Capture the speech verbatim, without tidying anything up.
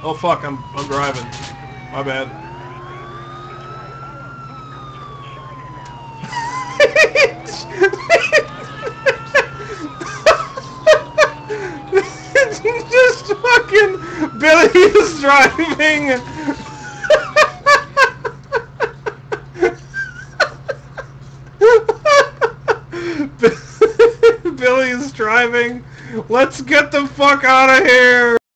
Oh fuck, I'm I'm driving. My bad. Just fucking Billy is driving. Billy is driving. Let's get the fuck out of here.